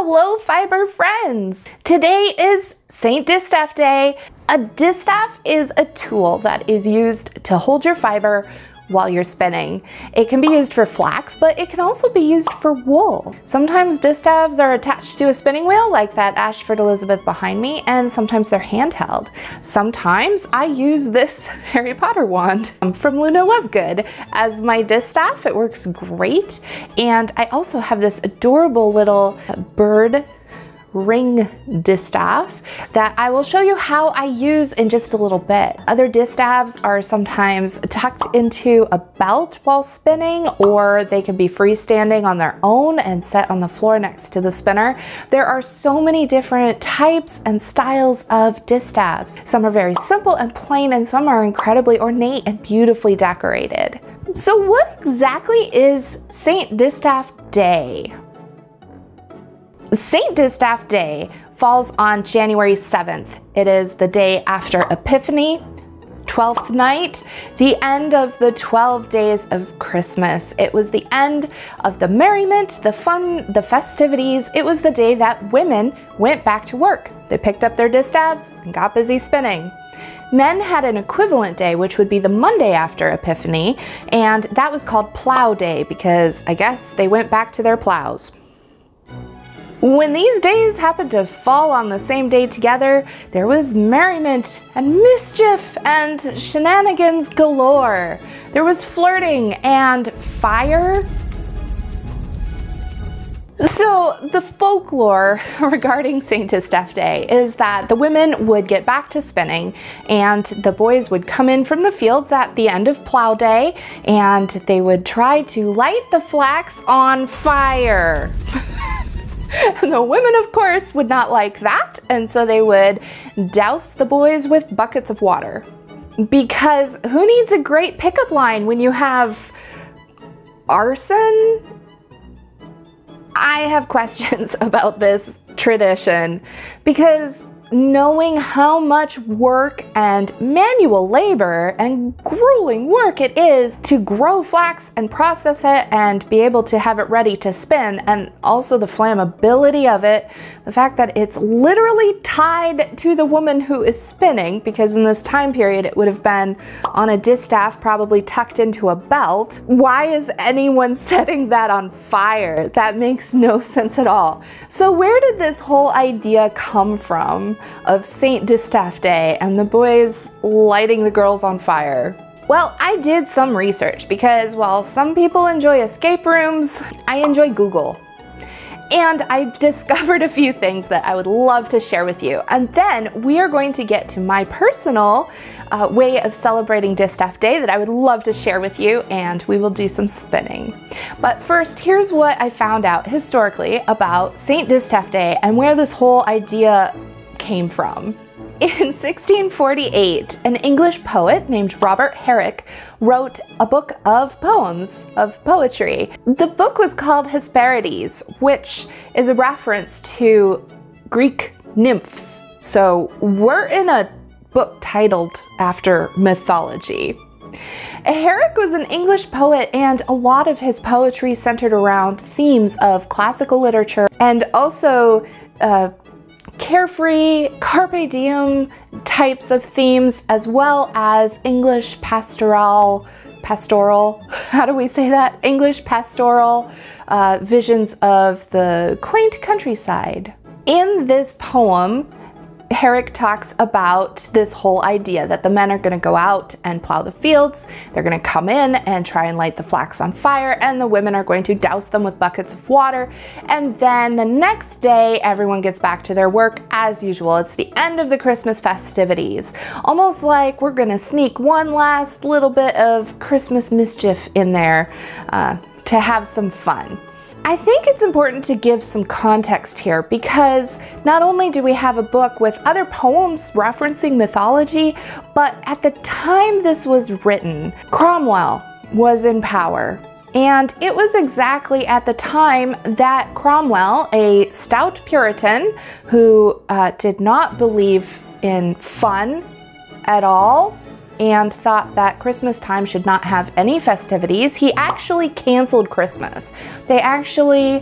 Hello fiber friends! Today is St Distaff Day. A distaff is a tool that is used to hold your fiber while you're spinning. It can be used for flax, but it can also be used for wool. Sometimes distaffs are attached to a spinning wheel like that Ashford Elizabeth behind me, and sometimes they're handheld. Sometimes I use this Harry Potter wand from Luna Lovegood as my distaff. It works great. And I also have this adorable little bird ring distaff that I will show you how I use in just a little bit. Other distaffs are sometimes tucked into a belt while spinning, or they can be freestanding on their own and set on the floor next to the spinner. There are so many different types and styles of distaffs. Some are very simple and plain, and some are incredibly ornate and beautifully decorated. So what exactly is St Distaff Day? St Distaff Day falls on January 7th. It is the day after Epiphany, 12th night, the end of the 12 days of Christmas. It was the end of the merriment, the fun, the festivities. It was the day that women went back to work. They picked up their distaffs and got busy spinning. Men had an equivalent day, which would be the Monday after Epiphany, and that was called Plough Day because I guess they went back to their ploughs. When these days happened to fall on the same day together, there was merriment and mischief and shenanigans galore. There was flirting and fire. So the folklore regarding St Distaff Day is that the women would get back to spinning and the boys would come in from the fields at the end of Plough Day and they would try to light the flax on fire. And the women, of course, would not like that, and so they would douse the boys with buckets of water. Because who needs a great pickup line when you have arson? I have questions about this tradition because knowing how much work and manual labor and grueling work it is to grow flax and process it and be able to have it ready to spin, and also the flammability of it, the fact that it's literally tied to the woman who is spinning, because in this time period it would have been on a distaff probably tucked into a belt. Why is anyone setting that on fire? That makes no sense at all. So where did this whole idea come from of St Distaff Day and the boys lighting the girls on fire? Well, I did some research because while some people enjoy escape rooms, I enjoy Google. And I've discovered a few things that I would love to share with you. And then we are going to get to my personal way of celebrating Distaff Day that I would love to share with you, and we will do some spinning. But first, here's what I found out historically about St Distaff Day and where this whole idea came from. In 1648, an English poet named Robert Herrick wrote a book of poems, of poetry. The book was called Hesperides, which is a reference to Greek nymphs. So we're in a book titled after mythology. Herrick was an English poet, and a lot of his poetry centered around themes of classical literature and also carefree, carpe diem types of themes, as well as English pastoral, how do we say that? English pastoral visions of the quaint countryside. In this poem, Herrick talks about this whole idea that the men are going to go out and plow the fields, they're going to come in and try and light the flax on fire, and the women are going to douse them with buckets of water, and then the next day everyone gets back to their work as usual. It's the end of the Christmas festivities, almost like we're going to sneak one last little bit of Christmas mischief in there to have some fun. I think it's important to give some context here because not only do we have a book with other poems referencing mythology, but at the time this was written, Cromwell was in power. And it was exactly at the time that Cromwell, a stout Puritan who did not believe in fun at all, and thought that Christmas time should not have any festivities, he actually canceled Christmas. They actually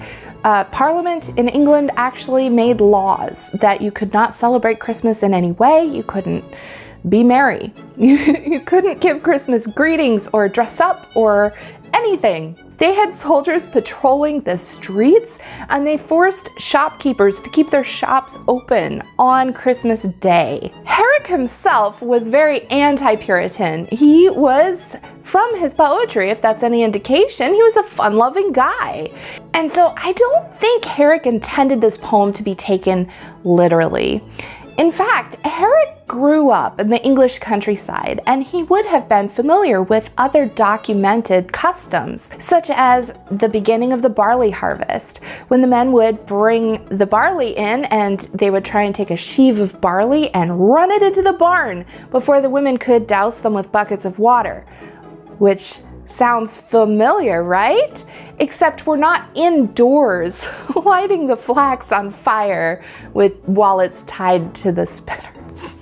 Parliament in England actually made laws that you could not celebrate Christmas in any way. You couldn't be merry. You couldn't give Christmas greetings or dress up or anything. They had soldiers patrolling the streets, and they forced shopkeepers to keep their shops open on Christmas Day. Herrick himself was very anti-Puritan. He was, from his poetry, if that's any indication, he was a fun-loving guy. And so I don't think Herrick intended this poem to be taken literally. In fact, Herrick grew up in the English countryside, and he would have been familiar with other documented customs, such as the beginning of the barley harvest, when the men would bring the barley in and they would try and take a sheaf of barley and run it into the barn before the women could douse them with buckets of water, which sounds familiar, right? Except we're not indoors lighting the flax on fire while it's tied to the spinners.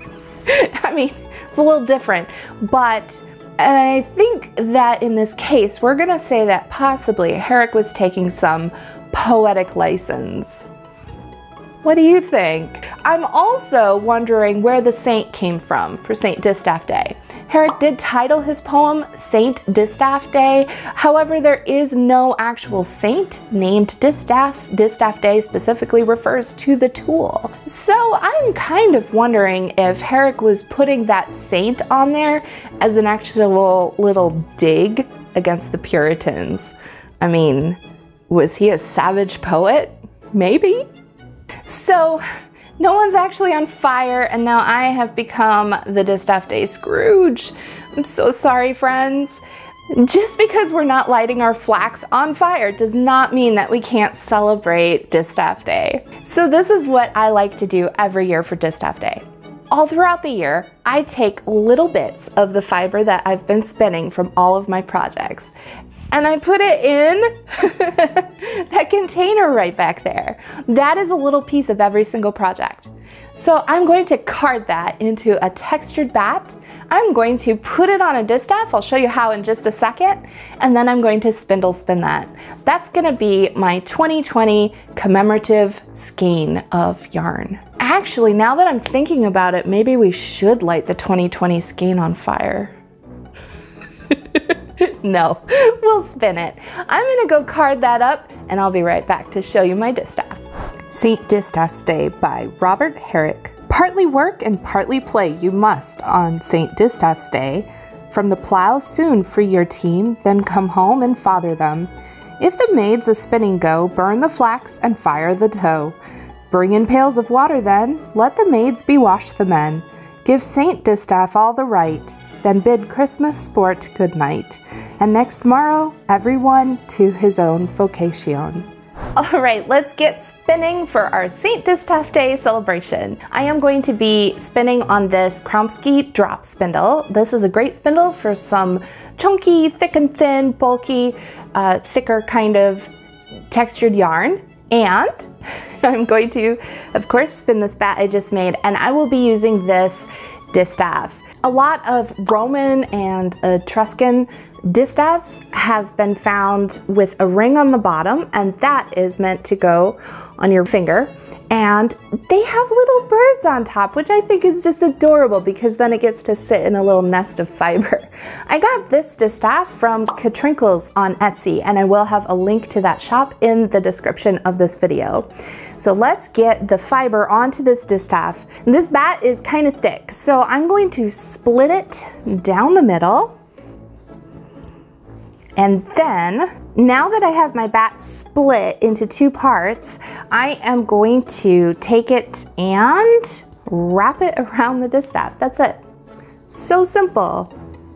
I mean, it's a little different, but I think that in this case, we're gonna say that possibly Herrick was taking some poetic license. What do you think? I'm also wondering where the saint came from for St Distaff Day. Herrick did title his poem St Distaff Day. However, there is no actual saint named Distaff. Distaff Day specifically refers to the tool. So I'm kind of wondering if Herrick was putting that saint on there as an actual little dig against the Puritans. I mean, was he a savage poet? Maybe. So, no one's actually on fire, and now I have become the Distaff Day Scrooge. I'm so sorry, friends. Just because we're not lighting our flax on fire does not mean that we can't celebrate Distaff Day. So this is what I like to do every year for Distaff Day. All throughout the year, I take little bits of the fiber that I've been spinning from all of my projects, and I put it in that container right back there. That is a little piece of every single project. So I'm going to card that into a textured bat. I'm going to put it on a distaff. I'll show you how in just a second. And then I'm going to spindle spin that. That's gonna be my 2020 commemorative skein of yarn. Actually, now that I'm thinking about it, maybe we should light the 2020 skein on fire. No, we'll spin it. I'm gonna go card that up, and I'll be right back to show you my distaff. St Distaff's Day by Robert Herrick. Partly work and partly play you must on St Distaff's Day. From the plough soon free your team, then come home and father them. If the maids a spinning go, burn the flax and fire the tow. Bring in pails of water then, let the maids bewash the men. Give St Distaff all the right, then bid Christmas sport good night. And next morrow, everyone to his own vocation. All right, let's get spinning for our St. Distaff Day celebration. I am going to be spinning on this Kromsky drop spindle. This is a great spindle for some chunky, thick and thin, bulky, thicker kind of textured yarn. And I'm going to, of course, spin this bat I just made, and I will be using this distaff. A lot of Roman and Etruscan distaffs have been found with a ring on the bottom, and that is meant to go on your finger. And they have little birds on top, which I think is just adorable because then it gets to sit in a little nest of fiber. I got this distaff from Katrinkles on Etsy, and I will have a link to that shop in the description of this video. So let's get the fiber onto this distaff. And this bat is kind of thick, so I'm going to split it down the middle. And then, now that I have my bat split into two parts, I am going to take it and wrap it around the distaff. That's it. So simple.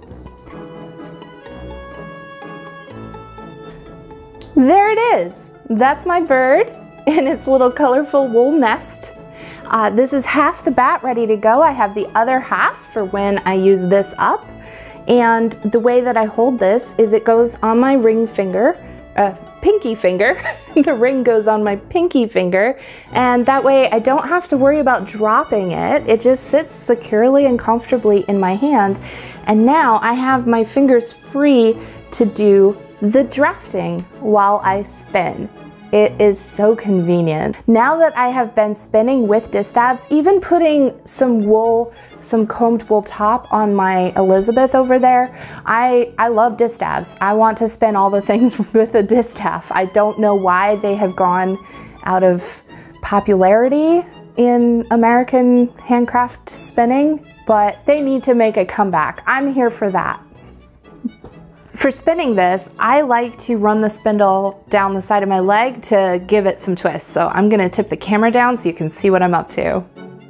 There it is. That's my bird in its little colorful wool nest. This is half the bat ready to go. I have the other half for when I use this up. And the way that I hold this is it goes on my ring finger, pinky finger. The ring goes on my pinky finger, and that way I don't have to worry about dropping it. It just sits securely and comfortably in my hand. And now I have my fingers free to do the drafting while I spin. It is so convenient. Now that I have been spinning with distaffs, even putting some wool, some combed wool top on my Elizabeth over there, I love distaffs. I want to spin all the things with a distaff. I don't know why they have gone out of popularity in American handcraft spinning, but they need to make a comeback. I'm here for that. For spinning this, I like to run the spindle down the side of my leg to give it some twist. So I'm gonna tip the camera down so you can see what I'm up to.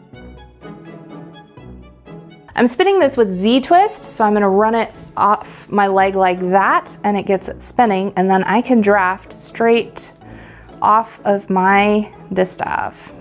I'm spinning this with Z-twist, so I'm gonna run it off my leg like that, and it gets it spinning, and then I can draft straight off of my distaff.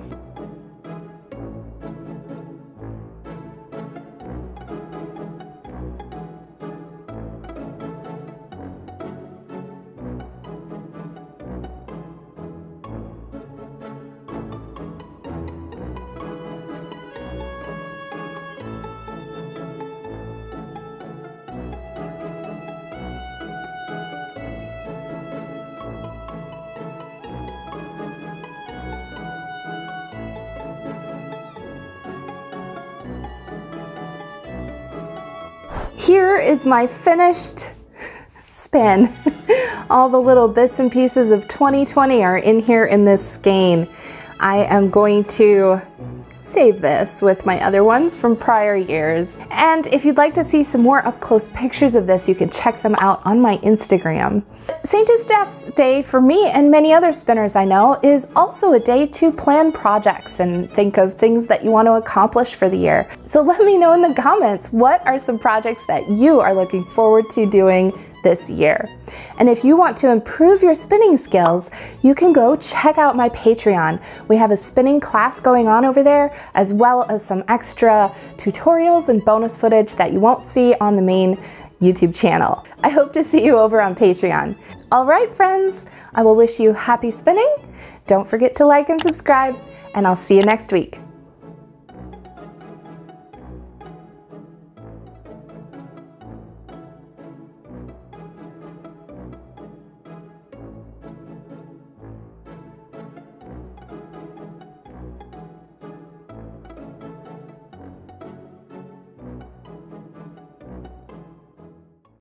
Here is my finished spin. All the little bits and pieces of 2020 are in here in this skein. I am going to save this with my other ones from prior years. And if you'd like to see some more up-close pictures of this, you can check them out on my Instagram. St Distaff's Day for me and many other spinners I know is also a day to plan projects and think of things that you want to accomplish for the year. So let me know in the comments, what are some projects that you are looking forward to doing this year? And if you want to improve your spinning skills, you can go check out my Patreon. We have a spinning class going on over there, as well as some extra tutorials and bonus footage that you won't see on the main YouTube channel. I hope to see you over on Patreon. All right, friends, I will wish you happy spinning. Don't forget to like and subscribe, and I'll see you next week.